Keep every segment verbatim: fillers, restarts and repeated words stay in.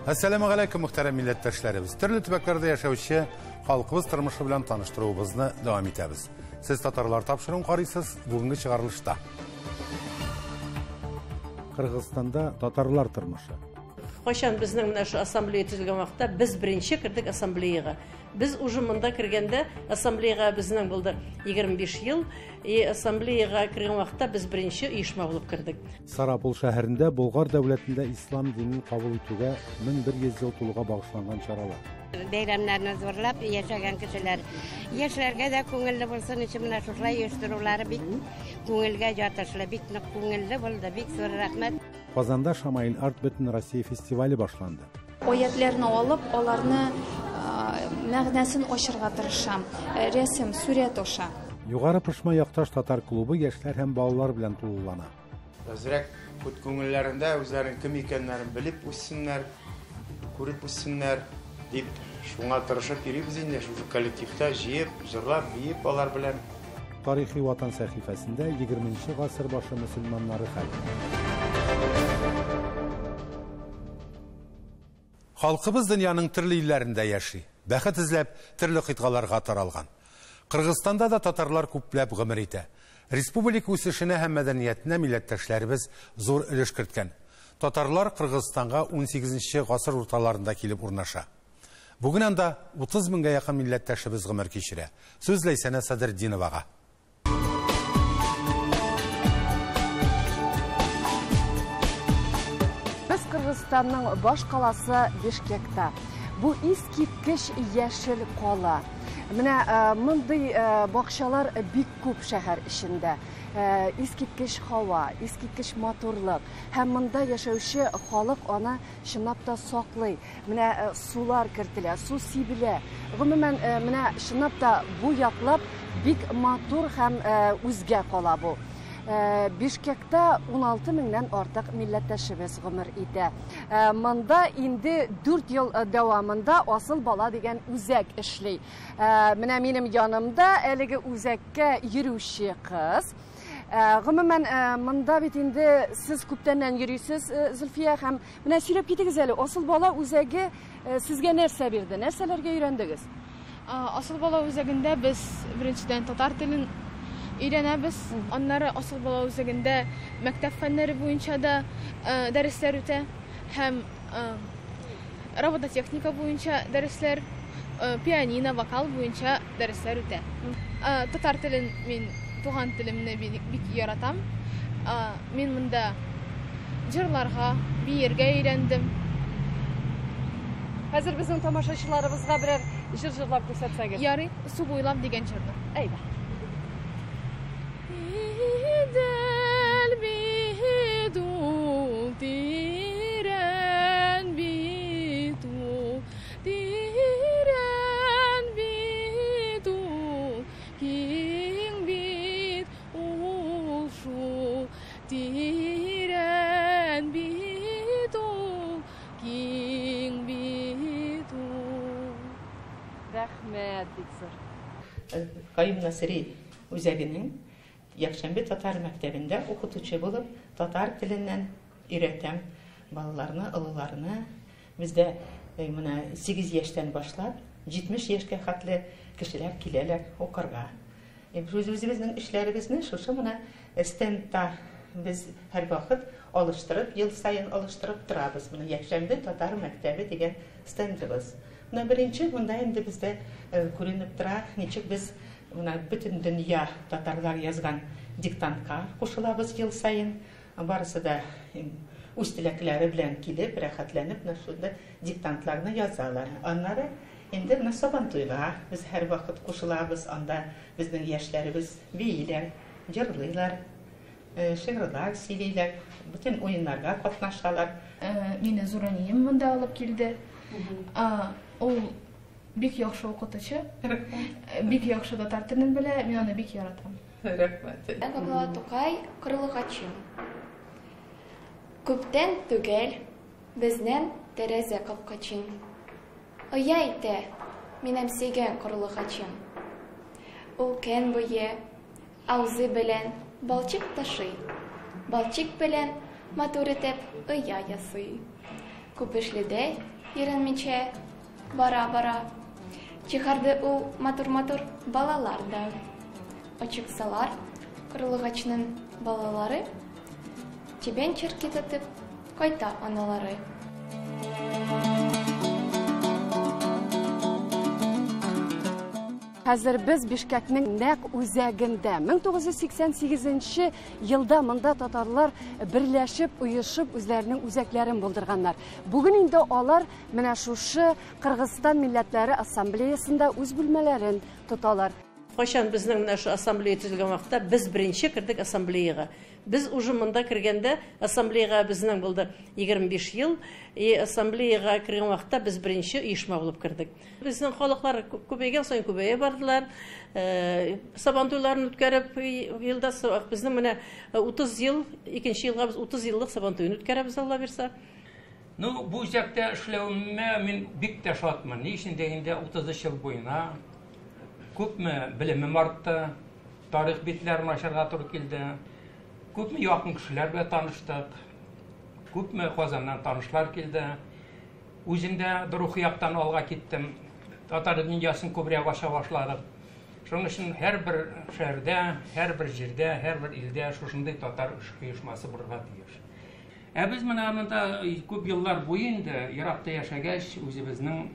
Assalamu alaikum muhterem milletteşlerimiz. Türlü tübeklerde yaşauşu halkımız tırmışı bilen tanıştıruvumuzda devam etemiz. Siz Tatarlar tapşırın qarıysız bugünkü çıkarılışta. Kırgızstanda Tatarlar tırmışı. Kaçan bizden mına şu asambleye tüzülgen vaxtda biz birinci kirdik asambleyega. Biz ujumunda kirgende asambleyega bizden buldu yigirme beş yıl. E asambleyega kirgen vaxtda biz birinci uyuşma bulup kirdik. Sarapul şehrinde Bulgar devletinde İslam dinini kabul etüge min bir yüz yıl tuluğa bağışlanan çaralar. Beyramlarını zorlap yaşayan kişiler. Yaşlarga da ko'ngilli bo'lsin içimden şuraya uyuşturuvları bik ko'ngilga jatışlı bik ko'ngilli buldu bik so'ra rahmet. Kazanda Şamail Art Bütün Россия festivali başlandı. Oyetlerini alıp onlarını мәгънәсен ачырга тырышам. Resim, suret oşa. Yugarı Pışma Yaktaş Tatar klubu gençler hem balalar bilen tuğulana. Özürek kut ko'ngillerinde özlerin kim ekenlerini bilip üstünler, көрüp üstünler deyip şuna tırışıp yürüyüz indi. Şu kolektifte jiyip, jırlap, biyip olar bilen. Tarihi Vatan sahifesinde yigirminci asır başı Müslümanları halkı. Halkımız dünyanın türlü illerinde yaşıyor. Бәхет izlep, türlü kıtgalarga taralgan. Kırgızstanda da Tatarlar köplep gımır ite. Respublika üsüşüne hem medeniyetine milletteşlerimiz zor ülüş kırtken. Tatarlar Kırgızstan'a on sekizinci asır ortalarında kelip urnaşa. Bugün anda otuz binge yakın milletteşimiz gımır kişire. Sözleysene Sadır Dinovaga. Biz Kırgızstan'ın baş kalası Bişkek'te. Bu iskitkiş yeşil kola. Mine mınday bakşalar bik köp şehir içinde. İskitkiş hava, iskitkiş motorluk. Hem mında yaşayışı halk ona şınapta saklay. Mine sular kirtiler, su sibile. Gümümen mine şınapta bu yaklap bik motor hem üzge kola bu. Bişkek'te on altı binden artık milletteşimiz gımır idi. Mında indi dört yıl devamında asıl bala degen üzek işli. Mine benim yanımda elege üzekke yürüyüşü kız. Gümümen mında bitinde siz küptenden yürüysüz Zülfiye hem mine sürüp gittiğiniz eli asıl bala üzege sizge nerse birdi, nerselerge öğrendiniz? Asıl bala üzeginde biz birinciden Tatar dilin İrenəbiz, onları asıl bala üzerinde mektep fenleri boyunca da e, dersler öte, hem e, robota teknika boyunca dersler, e, piyanino, vokal boyunca dersler öte. E, Tatar tilin min tuğan tilimni bik yaratam. E, min mında jırlarga bir yerge öğrendim. Hazır bizim tamaşaçılarımızga birer jır jırlap gösterseniz. Yarı su boylap degen jırdı. Eyvah. Del bidu diren bidu diren bidu king bit uşu diren bidu king bidu. Rahmet diksir. Kayım Nasiri üzerinin Yakşembe Tatar Mektebi'nde okutucu bulup Tatar dilinden üretem balalarını, ılılarını bizde e, sekiz yaştan başlap yetmiş yaşka katlı kişiler kileler okurga. E, Özümüzün işlerimizni şu mına stendda biz her vakit alıştırıp, yıl sayın alıştırıp durabız. Bunu Yakşembe Tatar Mektebi degen stendimiz. Buna birinci, bunda endi bizde e, көрініп тұра, нечек біз bütün dünya Tatarlar yazgan diktantka koşulabız yıl sayın. Barısı da üst dilekleri bilen kilip, rahatlanıp şunda diktantlarını yazarlar. Onları indi nasaban tuyga biz her vakit koşulabız. Onda bizden yaşlarımız beyler, jırlıylar, şiirler, siliyler, bütün oyunlarga katnaşalar. Meni Zuraniyim mında alıp geldi. O bik yaxşı okutucu, bik yaxşı da tartının bile, men onu bik yaratam. Rahmet. Abla Tokay Kırılıgaçım. Күптән түгел безнең тәрәзә капкачын. Оя ите, минем сөйгән кырлыгачым. Ул көн буе авызы белән балчык ташый. Балчык белән матур итеп оя ясый. Күп эшледәй Өйрәнмичә бара-бара чыгарды ул матур-матур балалар да. Очыксалар, кырлыгачның балалары чебен черкетеп кайта аналары. Хәзер без Бишкәкнең нәк үзәгендә. мең тугыз йөз сиксән сигезенче елда монда татарлар берләшеп, уешып үзләренең үзәкләрен булдырганнар. Бүген инде алар менә шушы Кыргызстан милләтләре ассамблеясында үз бүлмәләрен тоталар. Кайчан безнең менә шу ассамблея төзелгән вакытта без беренче кирдек ассамблеяга. Без уже монда кергәндә ассамблеяга безнең булды егерме биш ел, и ассамблеяга кергән вакытта без беренче оешма булып кирдек. Безнең халыклар күбәйгән саен күбәя бардылар. Сабантуйларны үткәреп елда безнең менә утыз ел, икенче елга без утыз еллык сабантуйны үткәрәбез, Алла бирсә. Ну, бу үзәктә эшләвемә мин бик тә шатмын. Ни өчен дигәндә утыз өч ел буена күпме белемем артты, тарих битләрен ачарга туры килде. Күпме якын кешеләр белән таныштык. Күпме Казаннан танышлар килде. Үзем дә рухи яктан алга киттем. Татар дөньясын күбрәк аша башладык. Шуның өчен һәрбер шәһәрдә, һәрбер җирдә, һәрбер илдә шушындый татар оешмасы булырга тиеш. Ә без менә монда күп еллар буенда Иракта яшәгәч, үзебезнең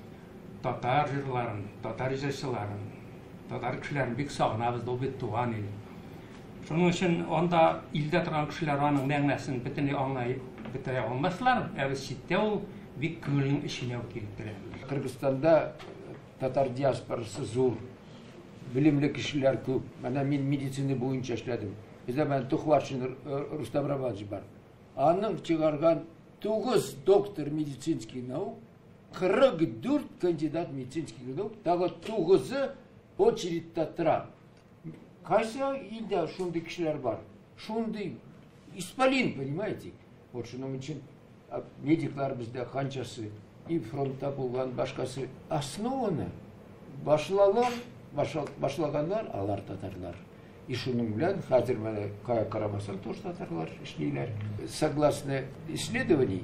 татар җырларын, татар җырчыларын, татар кешеләрен бик сагынабыз, ул бит туган ил. Шуның өчен анда илдә торган кешеләр аның мәгънәсен бөтенләй аңлай бетә алмаслар, ә без читтә ул бик күңелнең иченә килеп керә. Кыргызстанда татар диаспорасы зур, билимле кешеләр күп. Менә мин медицина буенча эшләдем. Бездә мен Тухваршин Рустам Рамазович бар. Аның чыгарган тугыз доктор медицинский наук, кырык дүрт кандидат медицинский наук, тагы тугызы очередьтә тора. Кайсы илдә шундый кешеләр бар? Шундый исполин, понимаете? Вот шуның өчен медиклар бездә канчасы и фронтта булган башкасы основаны башлалар, башлаганнар алар татарлар. И шуның белән хәзер менә кая карамасаң тоже татарлар эшлиләр. Согласно исследований,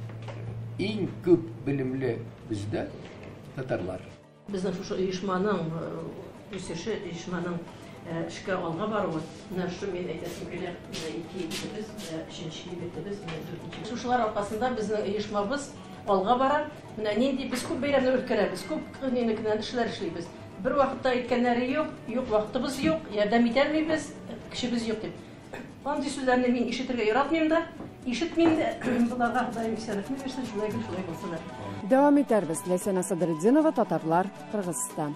иң күп белемле бездә татарлар. Безнең шушы оешманың үсеше, оешманың эшкә алга баруы, менә шу мен әйтәсем килә, ике итебез, өченче итебез, дүртенче. Шушылар аркасында безнең оешмабыз алга бара. Менә нинди без күп бәйрәмне үткәрәбез, күп нинекеннән эшләр эшлибез. Бер вакытта әйткәннәре юк, юк вакытыбыз юк, ярдәм итәлмибез, кешебез юк дип. Андый сүзләрне мин ишетергә яратмыйм да, ишетмим дә. Буларга Ходаем исәнлекне бирсен, шулай гел шулай булсыннар. Дәвам итәрбез. Ләйсән Садретдинова, Татарлар, Кыргызстан.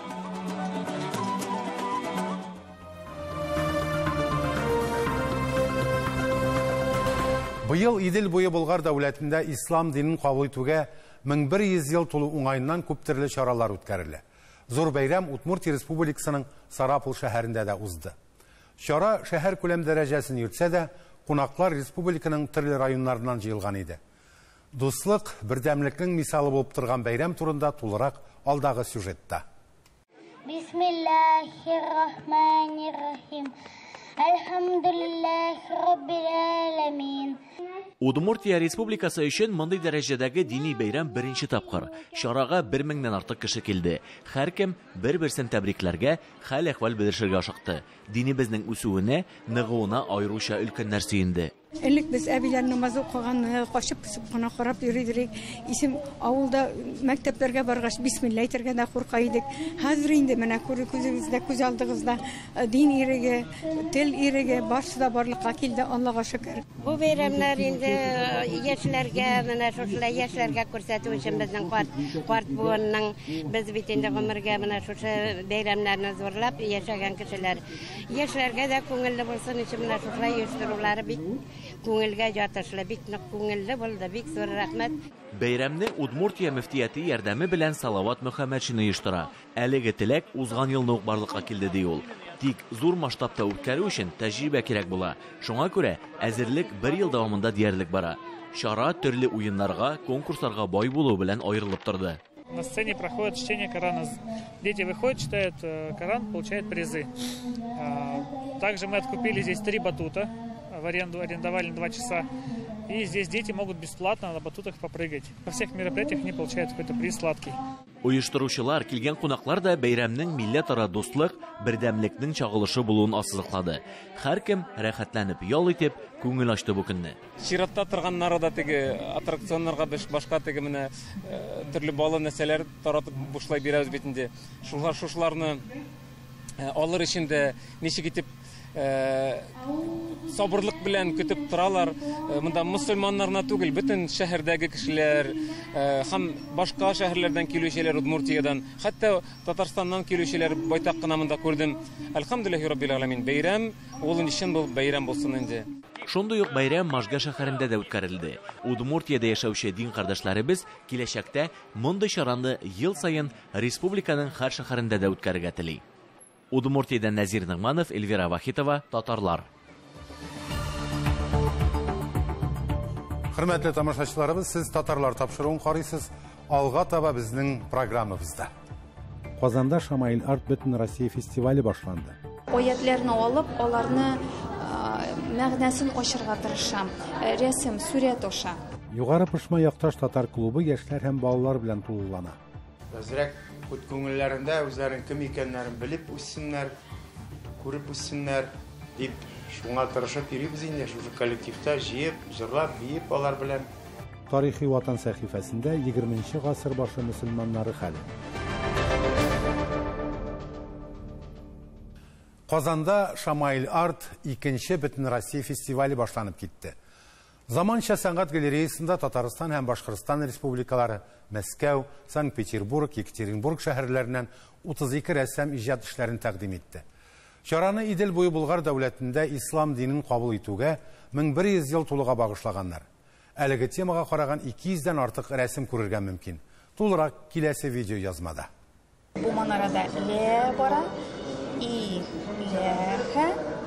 Быел Идел буе Болгар дәүләтендә ислам динен кабул итүгә мең бер йөз ел тулу уңайыннан күп төрле чаралар үткәрелә. Зур бәйрәм Удмуртия Республикасының Сарапул шәһәрендә дә узды. Чара шәһәр күләм дәрәҗәсен йөртсә дә, кунаклар республиканың төрле районнарыннан җыелган иде. Дуслык, бердәмлекнең мисалы булып торган бәйрәм турында тулырак алдагы сюжетта. Бисмиллахир-рахманир-рахим. Әлхәмдүлилләһи раббил аләмин. Удмуртия Республикасы өчен мондый дәрәҗәдәге дини бәйрәм беренче тапкыр. Чарага бер меңнән артык кеше килде. Һәркем бер-берсен тәбрикләргә, хәл-әхвал белешергә ашыкты. Динебезнең үсүенә, ныгуына аеруча өлкәннәр сөенде. Элек без әбиләр намаз укыган, кашып-кысып кына карап йөридек. Исем авылда мәктәпләргә баргач бисмилла әйтергә дә курка идек. Хәзер инде менә күзегездә, күз алдыгызда дин иреге, тел иреге барсы да барлыкка килде, Аллага шөкер. Бу бәйрәмнәр инде яшьләргә, менә шушылай яшьләргә күрсәтү өчен безнең карт, карт буынның без бит инде гомергә менә шушы бәйрәмнәрне зурлап яшәгән кешеләр. Яшьләргә дә күңелле булсын өчен менә шушылай оештырулары бик күңелгә ятышлы, бик нык күңелле булды, бик зур рәхмәт. Бәйрәмне Удмуртия мөфтияте ярдәме белән Салават Мөхәммәтшин оештыра. Әлеге теләк узган елны ук барлыкка килде ди ул. Тик зур масштабта үткәрү өчен тәҗрибә кирәк була. Шуңа күрә әзерлек бер ел дәвамында диярлек бара. Чара төрле уеннарга, конкурсларга бай булу белән аерылып торды. На сцене проходит чтение Корана. Дети выходят, читают Коран, получают призы. Также мы откупили здесь три батута. в аренду арендовали на два часа. И здесь дети могут бесплатно на батутах попрыгать. Во всех мероприятиях они получают какой-то приз сладкий. Оештыручылар, килгән кунаклар да бәйрәмнең милләтара дуслык, бердәмлекнең чагылышы булуын ассызыклады. Һәркем рәхәтләнеп ял итеп, күңел ачты бу көнне. Чиратта торганнары да теге аттракционнарга башка теге менә төрле балы нәрсәләр таратып бушлай бирәбез бит инде. Шулар шушларны алыр өчен дә ничек итеп сабырлык белән көтеп торалар. Монда мөселманнарна түгел, бөтен шәһәрдәге кешеләр һәм башка шәһәрләрдән килүчеләр, Удмуртиядан, хәтта Татарстаннан килүчеләр байтак кына монда күрдем. Әлхәмдүлиллаһи раббил аламин. Бәйрәм, ул өчен бу бәйрәм булсын инде. Шундый ук бәйрәм Можга шәһәрендә дә үткәрелде. Удмуртиядә яшәүче дин кардәшләребез киләчәктә мондый чараны ел саен республиканың һәр шәһәрендә дә үткәрергә тели. Удмуртиядан Назир Нигманов, Эльвира Вахитова, Татарлар. Хөрмәтле тамашачыларыбыз, сез Татарлар тапшыруын карыйсыз, алга таба безнең программабызда. Казанда Шамаил Арт бөтен Россия фестивале башланды. Оятларны алып, аларны мәгънәсен ачырга тырышам. Рәсем, сурәт аша. Югары Пышма якташ татар клубы яшьләр һәм балалар белән тулылана. Әзрәк күт күңелләрендә үзләрен кем икәннәрен белеп үссеннәр, күреп үссеннәр дип шуңа тырышып йөрибез инде. Шушы коллективта җыеп, җырлап, биеп алар белән. Тарихи ватан сәхифәсендә егерменче гасыр башы мөселманнары хәле. Казанда Шамаил Арт икенче бөтен Россия фестивале башланып китте. Заманча сәнгать галереясында Татарстан һәм Башкортстан республикалары, Мәскәү, Санкт-Петербург, Екатеринбург шәһәрләреннән утыз ике рәссам иҗат эшләрен тәкъдим итте. Чараны Идел буе Болгар дәүләтендә ислам динен кабул итүгә мең бер йөз ел тулуга багышлаганнар. Әлеге темага караган ике йөздән артык рәсем күрергә мөмкин. Тулырак киләсе видео язмада. Бу манарада ле бара, и ләхә,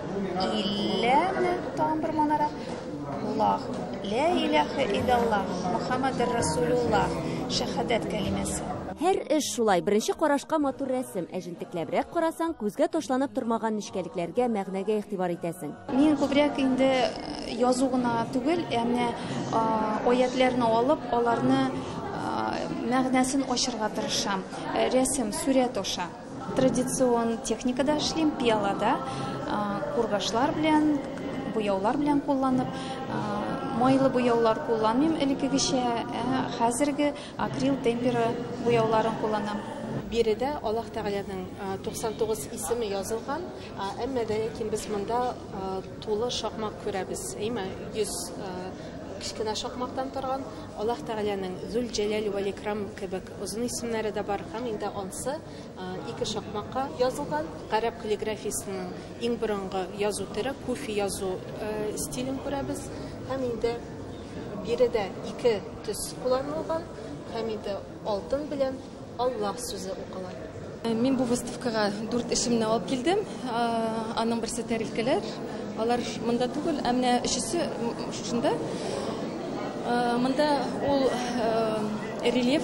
илләне там бер манара. Аллах, ла илаха иллаллах, Мухаммадур Расулуллах, шәһадәт кәлимәсе. Һәр эш шулай. Беренче карашка матур рәсем, әҗентекләбрәк карасаң, күзгә ташланып тормаган нечкәлекләргә, мәгънәгә игътибар итәсең. Мин күбрәк инде язу гына түгел, әмма аятларны алып, аларны мәгънәсен ачырга тырышам. Рәсем, сурәт аша. Традицион техникада эшлим, пиалада, кургашлар белән, буяулар белән кулланып, майлы буяулар кулланмыйм элеккегечә, хәзерге акрил темпера буяуларын кулланам. Биредә Аллаһ Тәгаләнең туксан тугыз исеме язылган, әмма дә ләкин без монда тулы шакмак күрәбез. Әйме йөз кичкенә шакмактан торган Аллаһ Тәгаләнең Зул Җәләл вә Икрам кебек озын исемнәре дә бар һәм инде ансы ике шакмакка язылган. Гарәп каллиграфиясенең иң борынгы язу төре куфи язу стилен күрәбез. Һәм инде биредә ике төс кулланылган, һәм инде алтын белән Аллаһ сүзе укыла. Мин бу выставкага дүрт эшемне алып килдем. Аның берсе тәрилкәләр. Алар монда түгел, әмма өчесе шунда. Монда ул рельеф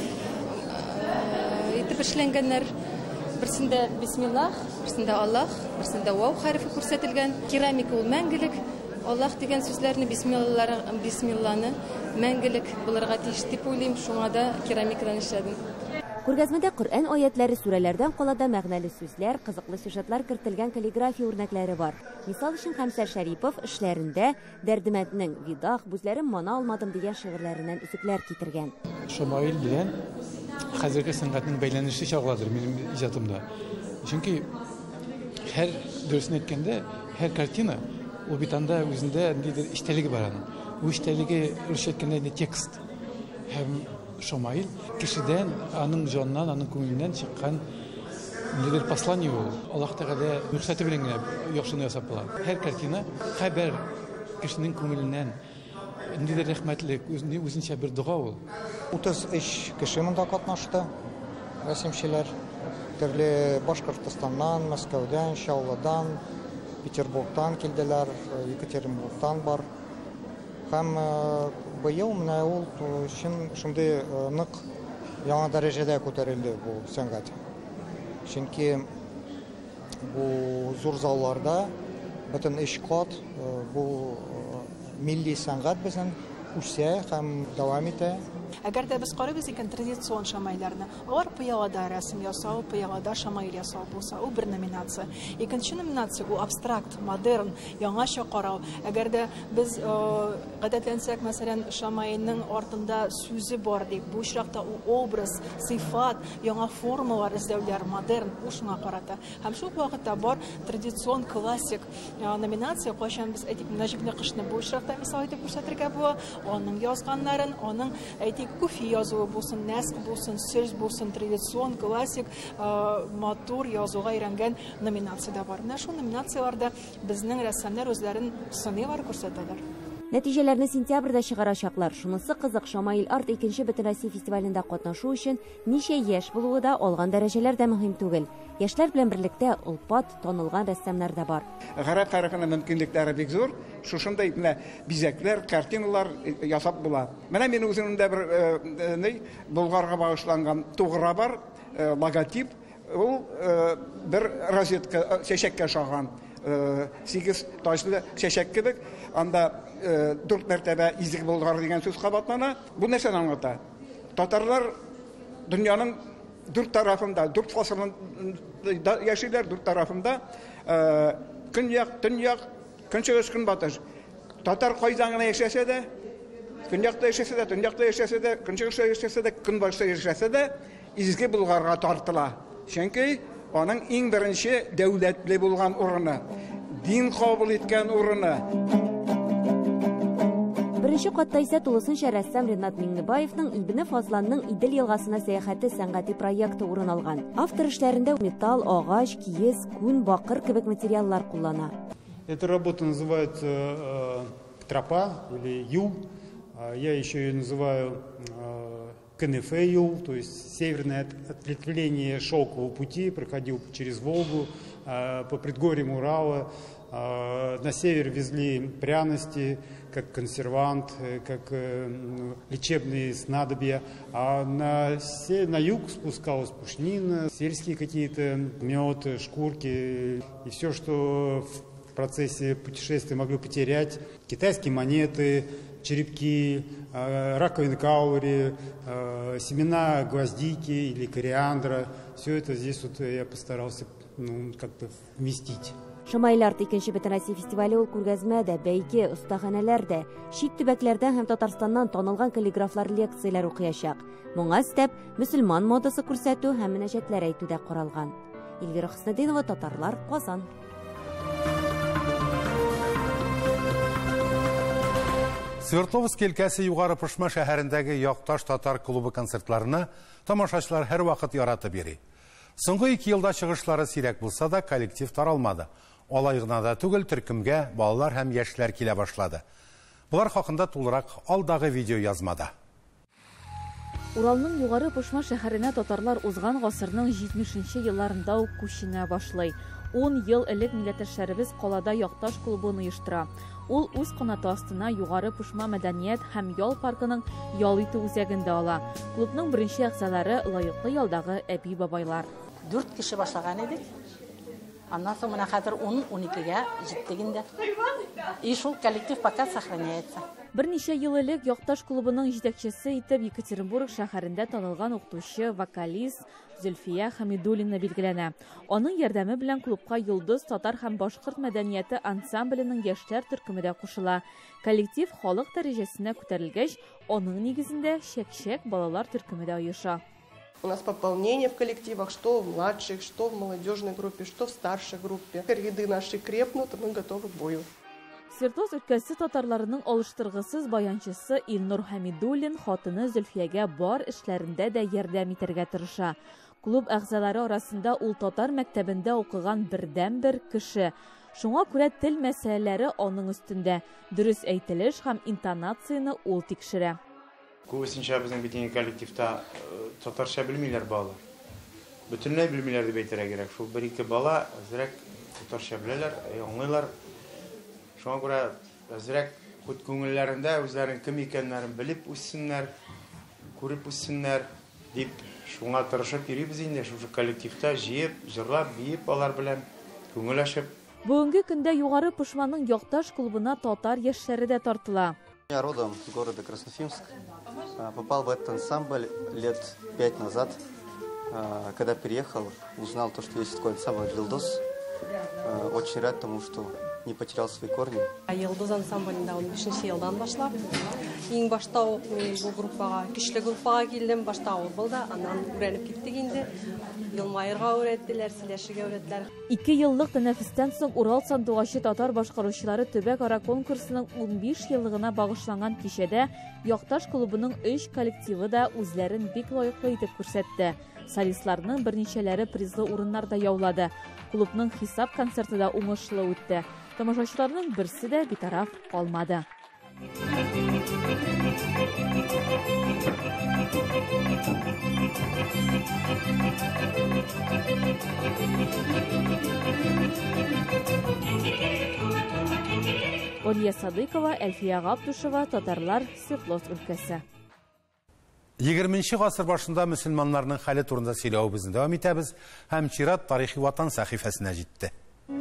итеп эшләнгәннәр. Берсендә бисмиллах, берсендә Аллаһ, берсендә вау хәрефе күрсәтелгән. Керамика ул мәңгелек. Аллаһ дигән сүзләрне, бисмиллаллары, бисмилланы мәңгелек булырга тиеш дип уйлыйм. Шуңа да керамикадан эшләдем. Күргәзмәдә Коръән аятләре, сүрәләрдән калада мәгънәле сүзләр, кызыклы сюжетлар кертелгән каллиграфия үрнәкләре бар. Мисал өчен Хәмсә Шәрипов эшләрендә Дәрдемәтнең Видах, Бүзләрем мана алмадым дигән шигырьләреннән үзекләр китергән. Шамаил белән хәзерге сәнгатьнең бәйләнеше чагыладыр минем иҗатымда. Чөнки һәр дөресен әйткәндә, һәр картина ул бит анда үзендә ниндидер истәлеге бар аның. Ул истәлеге русча әйткәндә текст. Һәм Шамаил кешедән, аның җаннан, аның күңеленнән чыккан ниндидер послание ул. Аллаһ Тәгалә рөхсәте белән генә яхшыны ясап була. Һәр картина хәбәр кешенең күңеленнән ниндидер рәхмәтлек, үзенчә бер дуга ул. утыз өч кеше монда катнашты. Рәсемчеләр төрле Башкортстаннан, Мәскәүдән, Чаллыдан, Петербургтан килделәр, Екатеринбургтан бар. Һәм быел менә ул шундый нык яңа дәрәҗәдә күтәрелде бу сәнгать. Чөнки бу зур залларда бөтен өч кат бу милли сәнгать безнең үсә һәм дәвам итә. Әгәр дә без карыйбыз икән традицион шамайларны, алар пыялада рәсем ясау, пыялада шамайл ясау булса, ул бер номинация. Икенче номинация ул абстракт, модерн, яңаша карау. Әгәр дә без гадәтләнсәк, мәсәлән, шамайлның артында сүзе бар дип, бу очракта ул образ, сыйфат, яңа формалар эзләүләр, модерн, ул шуңа карата. Һәм шул вакытта бар традицион классик номинация, кайчан без әйтик, Нәҗип Нәкышны бу очракта мисал итеп күрсәтергә була, аның язганнарын, аның әйтик Куфи язуы булсын, нәск булсын, сөз булсын, традицион, классик, матур язуга өйрәнгән номинация да бар. Менә шул номинацияларда безнең рәссамнар үзләрен сыйлар күрсәтәләр. Нәтиҗәләрне сентябрьдә чыгарачаклар. Шунысы кызык, Шамаил арт икенче бөтенроссия фестивалендә катнашу өчен ничә яшь булуы да, алган дәрәҗәләр дә мөһим түгел. Яшьләр белән берлектә улпат, танылган рәссамнар да бар. Гарәп тарихының мөмкинлекләре бик зур. Шушындай менә бизәкләр, картиналар ясап була. Менә минем үземдә бер ни Болгарга багышланган тугра бар, логотип. Ул бер розетка чәчәккә шаган. Сигез ташлы чәчәк кебек, анда дүрт мәртәбә изге Болгар дигән сүз кабатлана. Бу нәрсәне аңлата? Татарлар дөньяның дүрт тарафында, дүрт фасылында яшиләр, дүрт тарафында көньяк, төньяк, көнчыгыш, көнбатыш. Татар кайда гына яшәсә дә, көньякта яшәсә дә, төньякта яшәсә дә, көнчыгышта яшәсә дә, көнбатышта яшәсә дә, изге Болгарга тартыла. Чөнки аның иң беренче дәүләтле булган урыны, дин кабул иткән урыны. Беренче катта исә тулысынча рәссам Ренат Миңнебаевның Ибне Фазланның Идел елгасына сәяхәте сәнгати проекты урын алган. Автор эшләрендә металл, агач, киез, күн, бакыр кебек материаллар куллана. Эта работа называется э, тропа или юл. Я еще ее называю э, КНФ-юл, то есть северное ответвление шелкового пути, проходил через Волгу, э, по предгорьям Урала. Э, на север везли пряности, как консервант, как э, лечебные снадобья, а на, на юг спускалась пушнина, сельские какие-то мед, шкурки и все, что в процессе путешествия могли потерять. Китайские монеты, черепки, э, раковины каури, э, семена гвоздики или кориандра. Все это здесь вот я постарался ну, как-то вместить. Шамаил арт икенче бөтенроссия фестивале ул күргәзмә дә, бәйге, остаханәләр дә, чит төбәкләрдән һәм Татарстаннан танылган каллиграфлар лекцияләр укыячак. Моңа өстәп, мөселман модасы күрсәтү һәм мөнәҗәтләр әйтү дә каралган. Илгир Хөснетдинова, Татарлар, Казан. Свердловск өлкәсе Югары Пышма шәһәрендәге Якташ татар клубы концертларына тамашачылар һәр вакыт яратып йөри. Соңгы ике елда чыгышлары сирәк булса да, коллектив таралмады. Алай гына да түгел, төркемгә балалар һәм яшьләр килә башлады. Булар хакында тулырак алдагы видео язмада. Уралның Югары Пышма шәһәренә татарлар узган гасырның җитмешенче елларында ук күченә башлый. ун ел элек милләттәшләребез калада Якташ клубын оештыра. Ул үз канаты астына Югары Пышма мәдәният һәм ял паркының ял итү үзәгендә ала. Клубның беренче әгъзалары лаеклы ялдагы әби бабайлар. Дүрт кеше башлаган идек. Аннан соң менә хәзер ун-уникегә җиттек инде. И шул коллектив пока сохраняется. Берничә ел элек Якташ клубының җитәкчесе итеп Екатеринбург шәһәрендә танылган укытучы, вокалист Зөлфия Хамидуллина билгеләнә. Аның ярдәме белән клубка Йолдыз татар һәм башкорт мәдәнияте ансамбленең яшьләр төркеме дә кушыла. Коллектив халык дәрәҗәсенә күтәрелгәч, аның нигезендә чәк-чәк балалар төркеме дә оеша. У нас пополнение в коллективах, что в младших, что в молодежной группе, что в старшей группе. Ряды наши крепнут, мы готовы к бою. Свердловск өлкәсе татарларының алыштыргысыз баянчысы Илнур Хамидуллин хатыны Зөлфиягә бар эшләрендә дә ярдәм итәргә тырыша. Клуб әгъзалары арасында ул татар мәктәбендә укыган бердән-бер кеше. Шуңа күрә тел мәсьәләләре аның өстендә. Дөрес әйтелеш һәм интонацияны ул тикшерә. Күбесенчә безнең бит коллективта татарча белмиләр балалар. Бөтенләй белмиләр дип әйтергә кирәк. Шул бер-ике бала әзрәк татарча беләләр, аңлыйлар. Шуңа күрә әзрәк хут күңелләрендә үзләрен кем икәннәрен белеп үссеннәр, күреп үссеннәр дип шуңа тырышып йөрибез инде. Шушы коллективта җыеп, җырлап, биеп алар белән күңел ачып. Бүгінгі күндә югары Пушманның Якташ клубына татар яшьләре дә тартыла. Я родом с города Краснофимск. Попал в этот ансамбль лет пять назад. Когда переехал, узнал то, что есть такой ансамбль «Йылдыз». Очень рад тому, что не потерял свои корни. «Йылдыз» ансамблінде он бешенче елдан башлап. Ең башта ук мен бу группага, көчле группага килдем. Башта ул булды, аннан үрәнеп киттек инде. Елмайырга өйрәттеләр, сөйләшергә өйрәттеләр. Ике еллык тәнәфестән соң Урал сандугачы татар башкаручылары төбәк-ара конкурсының ун биш еллыгына багышланган кичәдә Якташ клубының өч коллективы да үзләрен бик лаеклы итеп күрсәтте. Солистларның берничәләре призлы урыннарда яулады. Клубның хисап концерты да уңышлы үтте. Тамашачыларның берсе дә битараф калмады. Олия Садыкова, Әлфия Габдушева, татарлар, Свердловск өлкәсе. егерменче гасыр башында мөселманнарның хәле турында сөйләүбезне дәвам итәбез һәм чират тарихи ватан сәхифәсенә җитте.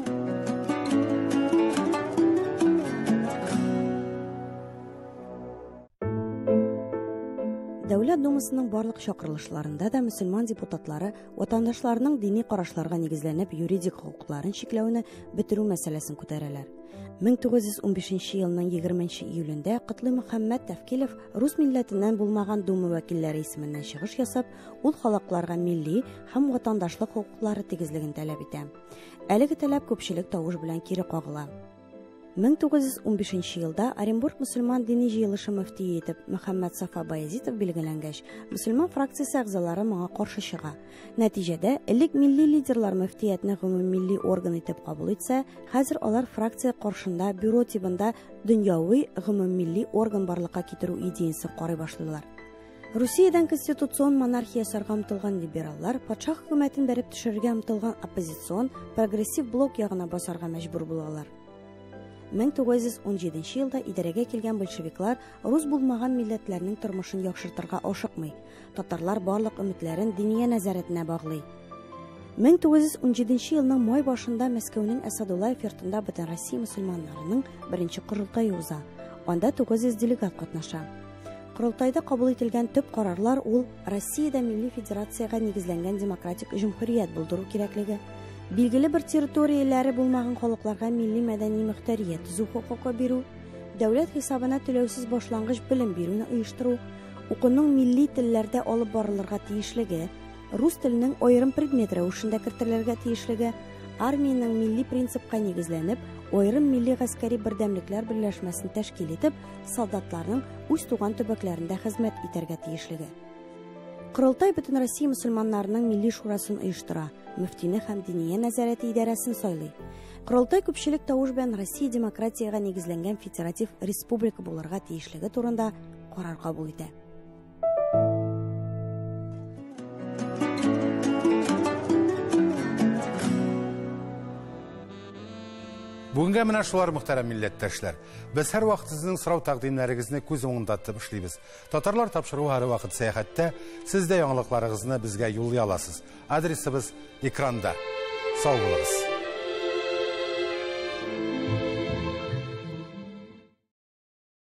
Дәүләт Думасының барлык чакырылышларында да мөселман депутатлары ватандашларының дини карашларга нигезләнеп юридик хукукларын чикләүне бетерү мәсьәләсен күтәрәләр. мең тугыз йөз ун бишенче елның егерменче июлендә Кытлый Мөхәммәд Тәвкилов рус милләтеннән булмаган Дума вәкилләре исеменнән чыгыш ясап, ул халыкларга милли һәм ватандашлык хукуклары тигезлеген таләп итә. Әлеге таләп күпчелек тавыш белән кире кагыла. мең тугыз йөз ун бишенче елда Оренбург мөселман дини җыелышы мөфтие итеп Мөхәммәд Сафа Баязитов билгеләнгәч, мөселман фракциясе әгъзалары моңа каршы чыга. Нәтиҗәдә, элек милли лидерлар мөфтиятне гомуммилли орган итеп кабул итсә, хәзер алар фракция каршында бюро тибында дөньяви гомуммилли орган барлыкка китерү идеясын карый башлыйлар. Русиядән конституцион монархия сарга омтылган либераллар патша хөкүмәтен бәреп төшерергә омтылган оппозицион прогрессив блок ягына басарга мәҗбүр булалар. мең тугыз йөз ун җиденче елда идарәгә килгән большевиклар рус булмаган милләтләрнең тормышын яхшыртырга ашыкмый. Татарлар барлык өметләрен диния нәзарәтенә баглый. мең тугыз йөз ун җиденче елның май башында Мәскәүнең Асадуллаев йортында бөтен Россия мөселманнарының беренче корылтае уза. Анда тугыз йөз делегат катнаша. Корылтайда кабул ителгән төп карарлар ул Россиядә милли федерациягә нигезләнгән демократик җөмһүрият булдыру кирәклеге, билгеле бер территорияләре булмаган халыкларга милли мәдәни мөхтәрият төзү хокукы бирү, дәүләт хисабына түләүсез башлангыч белем бирүне оештыру, укуның милли телләрдә алып барылырга тиешлеге, рус теленең аерым предмет рәвешендә кертелергә тиешлеге, армиянең милли принципка нигезләнеп, аерым милли гаскәри бердәмлекләр берләшмәсен тәшкил итеп, солдатларның үз туган төбәкләрендә хезмәт итәргә тиешлеге. Корылтай бөтен Россия мөселманнарының милли шурасын оештыра, мөфтине һәм диния нәзарәте идарәсен сайлый. Корылтай күпчелек тавыш белән Россия демократияга нигезләнгән федератив республика булырга тиешлеге турында карар кабул итә. Бүгенге менә шулар мөхтәрәм милләттәшләр. Без һәр вакыт сезнең сорау тәкъдимнәрегезне күз уңында тотып эшлибез. Татарлар тапшыру һәр вакыт сәяхәттә сез дә яңалыкларыгызны безгә юллый аласыз. Адресыбыз экранда. Сау булыгыз.